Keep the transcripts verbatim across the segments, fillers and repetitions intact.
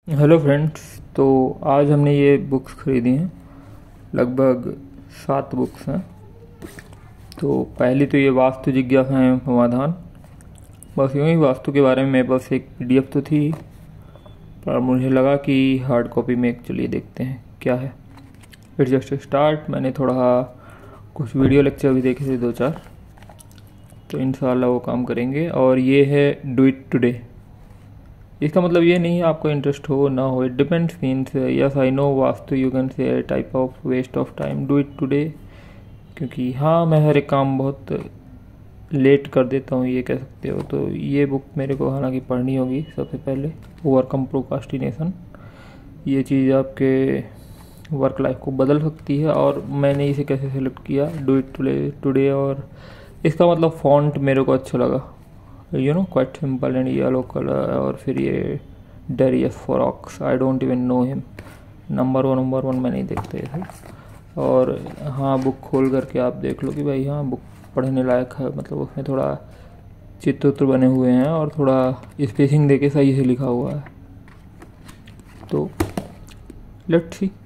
Hello friends. तो आज हमने ये बुक्स खरीदी हैं, लगभग सात बुक्स हैं। तो पहली तो ये वास्तु जिज्ञासा एवं समाधान। बस यूँ ही वास्तु के बारे में मेरे पास एक पीडीएफ तो थी, पर मुझे लगा कि हार्ड कॉपी में एक चलिए देखते हैं क्या है। It's just start. मैंने थोड़ा कुछ वीडियो लेक्चर भी देखे थे, दो चार, तो इंशाल्लाह वो काम करेंगे। और ये है डू इट टुडे। इसका मतलब ये नहीं है आपको इंटरेस्ट हो ना हो, it depends. Means yes I know वास्तु you can say type of waste of time, do it today. क्योंकि हाँ, मैं हर एक काम बहुत लेट कर देता हूँ, ये कह सकते हो। तो ये बुक मेरे को हालांकि पढ़नी होगी सबसे पहले। ओवरकम प्रोक्रास्टिनेशन, ये चीज़ आपके वर्क लाइफ को बदल सकती है। और मैंने इसे कैसे सेलेक्ट किया, डू इट टुडे टुडे और इसका मतलब फॉन्ट मेरे को अच्छा लगा, you know, quite simple and yellow colour. और फिर ये Darius Foroux, I don't even know him. Number one number one मैं नहीं देखते थे। और हाँ, बुक खोल करके आप देख लो कि भाई हाँ, बुक पढ़ने लायक है। मतलब उसमें थोड़ा चित्र बने हुए हैं और थोड़ा स्पेसिंग देके सही से लिखा हुआ है। तो let's see.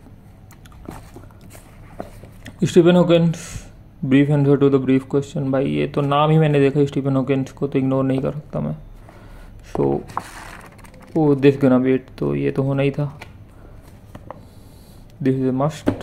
Stephen Hawkins, brief answer to the brief question. भाई ये तो नाम ही मैंने देखा स्टीफन हॉकिंस को, तो इग्नोर नहीं कर सकता मैं। सो ओ दिस गना वेट, तो ये तो होना ही था। This is a must.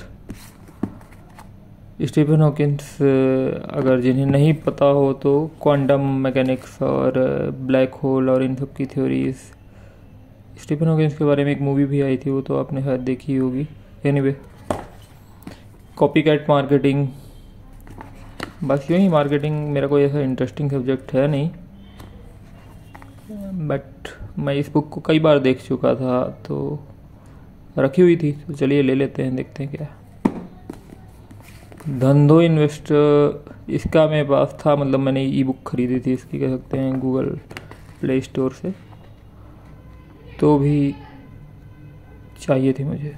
Stephen Hawkins, अगर जिन्हें नहीं पता हो तो क्वांटम मैकेनिक्स और ब्लैक होल और इन सब की थ्योरीज। स्टीफन हॉकिंस के बारे में एक मूवी भी आई थी, वो तो आपने शायद देखी होगी। Anyway, copycat marketing. बस यूँ ही, मार्केटिंग मेरा कोई ऐसा इंटरेस्टिंग सब्जेक्ट है नहीं, बट मैं इस बुक को कई बार देख चुका था, तो रखी हुई थी। तो चलिए ले लेते हैं, देखते हैं क्या। धंधो इन्वेस्टर, इसका मेरे पास था, मतलब मैंने ई बुक खरीदी थी इसकी, कह सकते हैं, गूगल प्ले स्टोर से। तो भी चाहिए थी मुझे,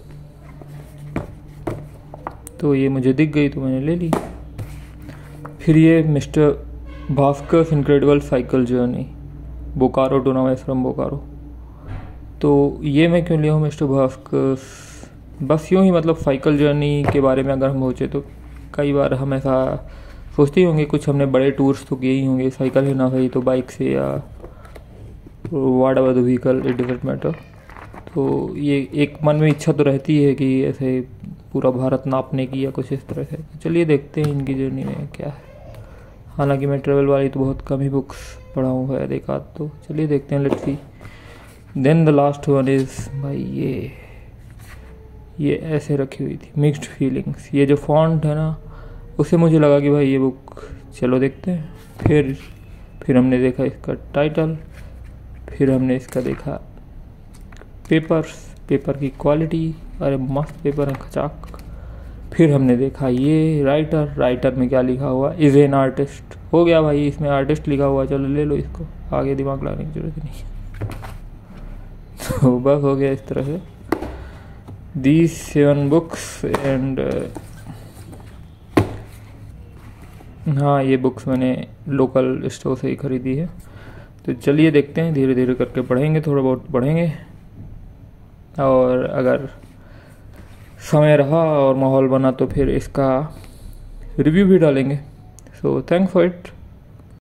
तो ये मुझे दिख गई तो मैंने ले ली। फिर ये mister Bhaskar incredible cycle journey, Bokaro to now from Bokaro. तो ये मैं क्यों लिया हूँ मिस्टर भास्कर? बस यूँ ही, मतलब साइकिल जर्नी के बारे में अगर हम सोचे तो कई बार हम ऐसा सोचते ही होंगे, कुछ हमने बड़े टूर्स तो किए ही होंगे, साइकिल ही ना सही तो बाइक से या whatever the vehicle, it doesn't matter. तो ये एक मन में इच्छा तो रहती है कि ऐसे पूरा भारत नापने की या कुछ इस तरह से। चलिए देखते हैं इनकी जर्नी में क्या है। हालांकि मैं ट्रेवल वाली तो बहुत कम ही बुक्स पढ़ा हूँ, है एक आध, तो चलिए देखते हैं, let's see. Then the last one is, भाई ये ये ऐसे रखी हुई थी, मिक्स्ड फीलिंग्स। ये जो फॉन्ट है ना, उससे मुझे लगा कि भाई ये बुक चलो देखते हैं। फिर फिर हमने देखा इसका टाइटल, फिर हमने इसका देखा पेपर्स, पेपर की क्वालिटी, अरे मस्त पेपर है, खचाक। फिर हमने देखा ये राइटर, राइटर में क्या लिखा हुआ, इज एन आर्टिस्ट। हो गया भाई, इसमें आर्टिस्ट लिखा हुआ, चलो ले लो इसको, आगे दिमाग लगाने की जरूरत नहीं। तो बस हो गया इस तरह से। दीज सेवन बुक्स एंड हाँ, ये बुक्स मैंने लोकल स्टोर से ही खरीदी है। तो चलिए देखते हैं, धीरे धीरे करके पढ़ेंगे, थोड़ा बहुत पढ़ेंगे, और अगर समय रहा और माहौल बना तो फिर इसका रिव्यू भी डालेंगे। So thanks for it.